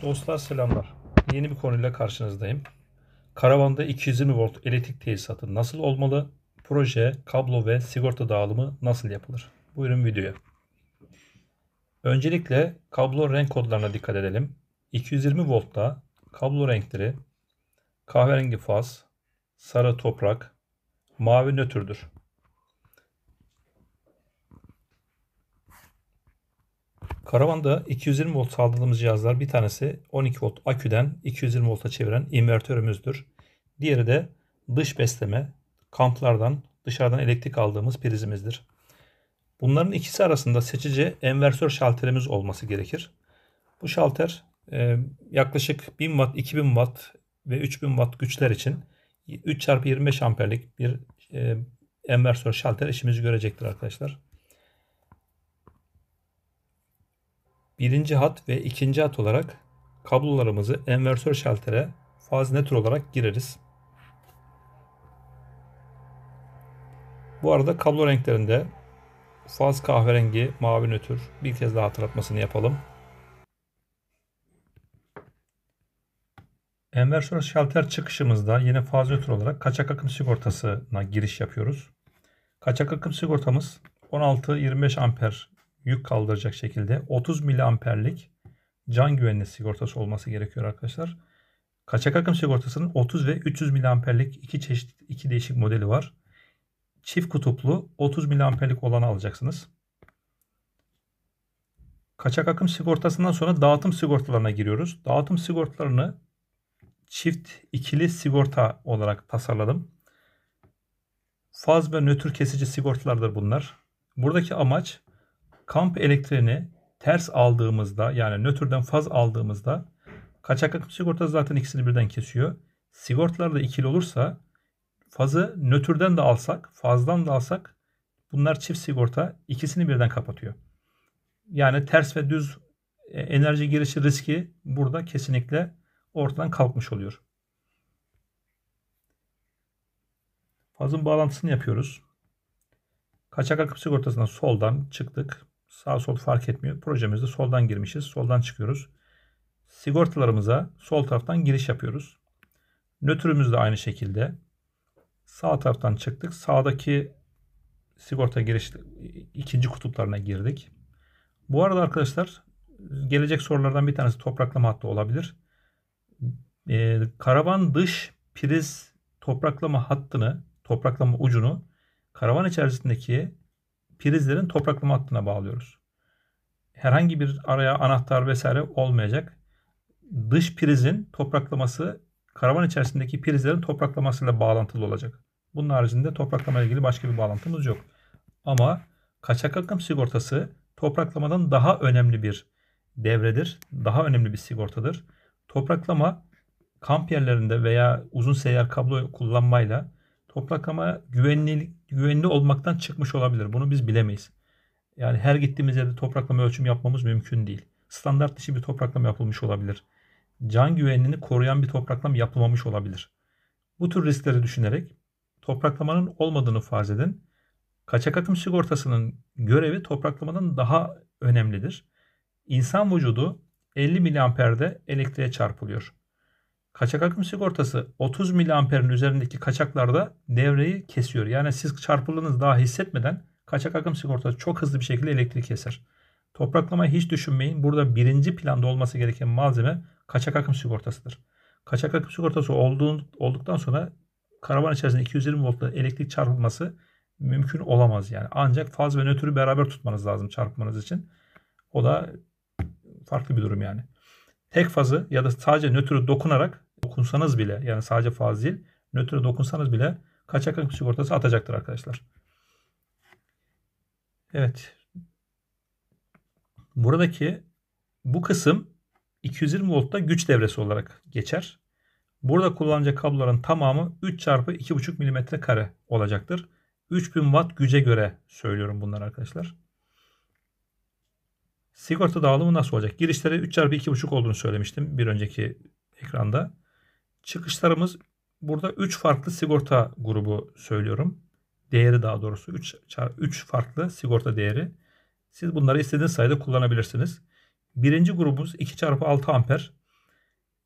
Dostlar selamlar. Yeni bir konuyla karşınızdayım. Karavanda 220 volt elektrik tesisatı nasıl olmalı? Proje, kablo ve sigorta dağılımı nasıl yapılır? Buyurun videoya. Öncelikle kablo renk kodlarına dikkat edelim. 220 voltta kablo renkleri kahverengi faz, sarı toprak, mavi nötrdür. Karavanda 220 volt sağladığımız cihazlar bir tanesi 12 volt aküden 220 volta çeviren invertörümüzdür. Diğeri de dış besleme, kamplardan dışarıdan elektrik aldığımız prizimizdir. Bunların ikisi arasında seçici enversör şalterimiz olması gerekir. Bu şalter yaklaşık 1000 watt, 2000 watt ve 3000 watt güçler için 3x25 amperlik bir enversör şalter işimizi görecektir arkadaşlar. Birinci hat ve ikinci hat olarak kablolarımızı enversör şaltere faz nötr olarak gireriz. Bu arada kablo renklerinde faz kahverengi, mavi nötr, bir kez daha hatırlatmasını yapalım. Enversör şalter çıkışımızda yine faz nötr olarak kaçak akım sigortasına giriş yapıyoruz. Kaçak akım sigortamız 16-25 amper yük kaldıracak şekilde 30 miliamperlik can güvenli sigortası olması gerekiyor arkadaşlar. Kaçak akım sigortasının 30 ve 300 miliamperlik iki değişik modeli var. Çift kutuplu 30 miliamperlik olanı alacaksınız. Kaçak akım sigortasından sonra dağıtım sigortalarına giriyoruz. Dağıtım sigortalarını çift ikili sigorta olarak tasarladım. Faz ve nötr kesici sigortalardır bunlar. Buradaki amaç kamp elektriğini ters aldığımızda, yani nötrden faz aldığımızda, kaçak akım sigortası zaten ikisini birden kesiyor. Sigortalar da ikili olursa fazı nötrden de alsak, fazdan da alsak bunlar çift sigorta, ikisini birden kapatıyor. Yani ters ve düz enerji girişi riski burada kesinlikle ortadan kalkmış oluyor. Fazın bağlantısını yapıyoruz. Kaçak akım sigortasından soldan çıktık. Sağ sol fark etmiyor. Projemizde soldan girmişiz. Soldan çıkıyoruz. Sigortalarımıza sol taraftan giriş yapıyoruz. Nötrümüz de aynı şekilde. Sağ taraftan çıktık. Sağdaki sigorta giriş ikinci kutuplarına girdik. Bu arada arkadaşlar gelecek sorulardan bir tanesi topraklama hattı olabilir. Karavan dış priz topraklama hattını, topraklama ucunu karavan içerisindeki prizlerin topraklama hattına bağlıyoruz. Herhangi bir araya anahtar vesaire olmayacak. Dış prizin topraklaması karavan içerisindeki prizlerin topraklamasıyla bağlantılı olacak. Bunun haricinde topraklama ile ilgili başka bir bağlantımız yok. Ama kaçak akım sigortası topraklamadan daha önemli bir devredir. Daha önemli bir sigortadır. Topraklama kamp yerlerinde veya uzun seyyar kablo kullanmayla topraklama güvenli olmaktan çıkmış olabilir. Bunu biz bilemeyiz. Yani her gittiğimiz yerde topraklama ölçüm yapmamız mümkün değil. Standart dışı bir topraklama yapılmış olabilir. Can güvenliğini koruyan bir topraklama yapılmamış olabilir. Bu tür riskleri düşünerek topraklamanın olmadığını farz edin. Kaçak akım sigortasının görevi topraklamadan daha önemlidir. İnsan vücudu 50 miliamperde elektriğe çarpılıyor. Kaçak akım sigortası 30 miliamperin üzerindeki kaçaklarda devreyi kesiyor. Yani siz çarpıldığınızı daha hissetmeden kaçak akım sigortası çok hızlı bir şekilde elektrik keser. Topraklamayı hiç düşünmeyin. Burada birinci planda olması gereken malzeme kaçak akım sigortasıdır. Kaçak akım sigortası olduktan sonra karavan içerisinde 220 voltla elektrik çarpılması mümkün olamaz yani. Ancak faz ve nötrü beraber tutmanız lazım çarpmanız için. O da farklı bir durum yani. Tek fazı ya da sadece nötrü dokunsanız bile, yani sadece faz değil, nötrü dokunsanız bile kaçak akım sigortası atacaktır arkadaşlar. Evet. Buradaki bu kısım 220 voltta güç devresi olarak geçer. Burada kullanılacak kabloların tamamı 3 çarpı 2,5 milimetre kare olacaktır. 3000 watt güce göre söylüyorum bunları arkadaşlar. Sigorta dağılımı nasıl olacak? Girişleri 3 çarpı 2,5 olduğunu söylemiştim bir önceki ekranda. Çıkışlarımız burada 3 farklı sigorta grubu söylüyorum. Değeri daha doğrusu 3 farklı sigorta değeri. Siz bunları istediğiniz sayıda kullanabilirsiniz. Birinci grubumuz 2 çarpı 6 amper.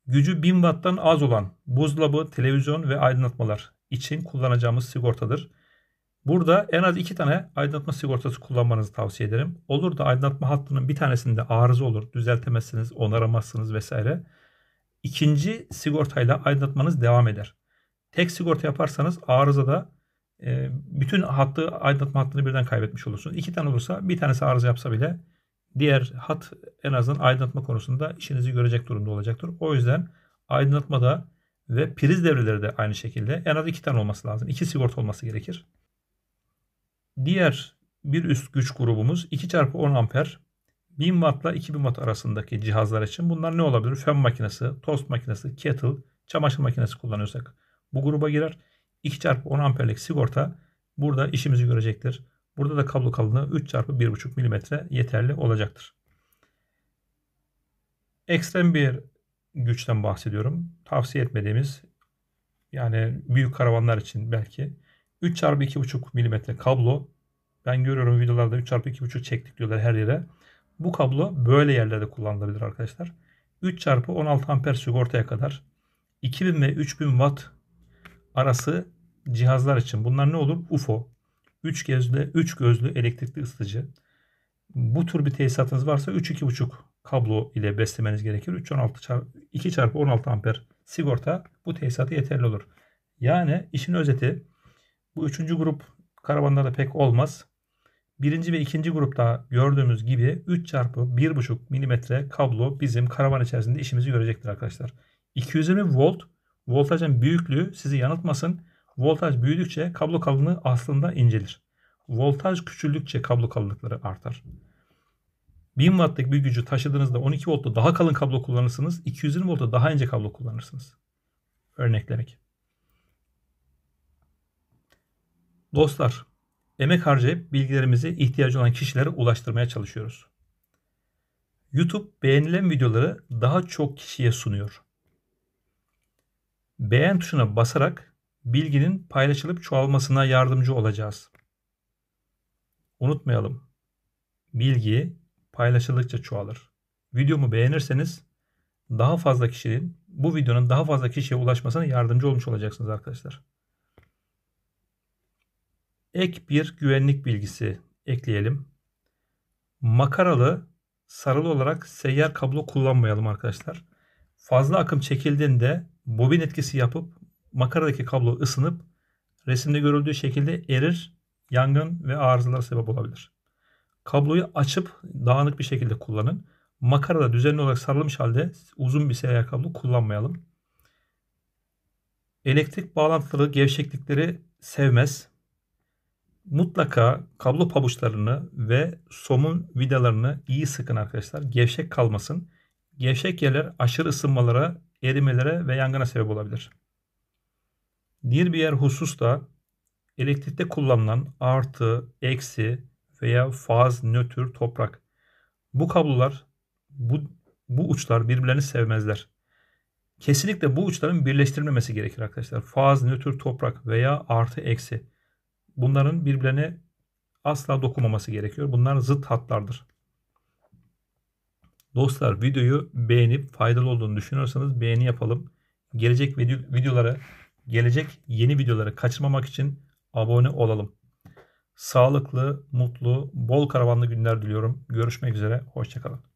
Gücü 1000 watttan az olan buzdolabı, televizyon ve aydınlatmalar için kullanacağımız sigortadır. Burada en az 2 tane aydınlatma sigortası kullanmanızı tavsiye ederim. Olur da aydınlatma hattının bir tanesinde arıza olur, düzeltemezsiniz, onaramazsınız vesaire. İkinci sigortayla aydınlatmanız devam eder. Tek sigorta yaparsanız arızada bütün aydınlatma hattını birden kaybetmiş olursunuz. 2 tane olursa bir tanesi arıza yapsa bile diğer hat en azından aydınlatma konusunda işinizi görecek durumda olacaktır. O yüzden aydınlatmada ve priz devreleri de aynı şekilde en az 2 tane olması lazım. 2 sigorta olması gerekir. Diğer bir üst güç grubumuz 2x10 amper 1000 watt ile 2000 watt arasındaki cihazlar için. Bunlar ne olabilir? Fön makinesi, tost makinesi, kettle, çamaşır makinesi kullanıyorsak bu gruba girer. 2x10 amperlik sigorta burada işimizi görecektir. Burada da kablo kalınlığı 3x1,5 mm yeterli olacaktır. Ekstrem bir güçten bahsediyorum. Tavsiye etmediğimiz, yani büyük karavanlar için belki 3x2,5 mm kablo. Ben görüyorum videolarda 3x2,5 çektik diyorlar her yere. Bu kablo böyle yerlerde kullanılabilir arkadaşlar. 3x16 amper sigortaya kadar 2000 ve 3000 watt arası cihazlar için. Bunlar ne olur? UFO. 3 gözlü elektrikli ısıtıcı. Bu tür bir tesisatınız varsa 3-2,5 kablo ile beslemeniz gerekir. 2x16 amper sigorta bu tesisata yeterli olur. Yani işin özeti, bu üçüncü grup karavanlarda pek olmaz. Birinci ve ikinci grupta gördüğümüz gibi 3x1,5 mm kablo bizim karavan içerisinde işimizi görecektir arkadaşlar. 220 volt voltajın büyüklüğü sizi yanıltmasın. Voltaj büyüdükçe kablo kalınlığı aslında incelir. Voltaj küçüldükçe kablo kalınlıkları artar. 1000 wattlık bir gücü taşıdığınızda 12 voltta daha kalın kablo kullanırsınız. 220 voltta daha ince kablo kullanırsınız. Örneklemek. Dostlar, emek harcayıp bilgilerimizi ihtiyacı olan kişilere ulaştırmaya çalışıyoruz. YouTube beğenilen videoları daha çok kişiye sunuyor. Beğen tuşuna basarak bilginin paylaşılıp çoğalmasına yardımcı olacağız. Unutmayalım, bilgi paylaşıldıkça çoğalır. Videomu beğenirseniz bu videonun daha fazla kişiye ulaşmasına yardımcı olmuş olacaksınız arkadaşlar. Ek bir güvenlik bilgisi ekleyelim. Makaralı, sarılı olarak seyyar kablo kullanmayalım arkadaşlar. Fazla akım çekildiğinde bobin etkisi yapıp makaradaki kablo ısınıp resimde görüldüğü şekilde erir, yangın ve arızalara sebep olabilir. Kabloyu açıp dağınık bir şekilde kullanın. Makarada düzenli olarak sarılmış halde uzun bir seyyar kablo kullanmayalım. Elektrik bağlantıları gevşeklikleri sevmez. Mutlaka kablo pabuçlarını ve somun vidalarını iyi sıkın arkadaşlar. Gevşek kalmasın. Gevşek yerler aşırı ısınmalara, erimelere ve yangına sebep olabilir. Diğer husus da elektrikte kullanılan artı, eksi veya faz, nötr, toprak. Bu kablolar, bu uçlar birbirlerini sevmezler. Kesinlikle bu uçların birleştirilmemesi gerekir arkadaşlar. Faz, nötr, toprak veya artı, eksi. Bunların birbirlerine asla dokunmaması gerekiyor. Bunlar zıt hatlardır. Dostlar, videoyu beğenip faydalı olduğunu düşünüyorsanız beğeni yapalım. Gelecek yeni videoları kaçırmamak için abone olalım. Sağlıklı, mutlu, bol karavanlı günler diliyorum. Görüşmek üzere. Hoşça kalın.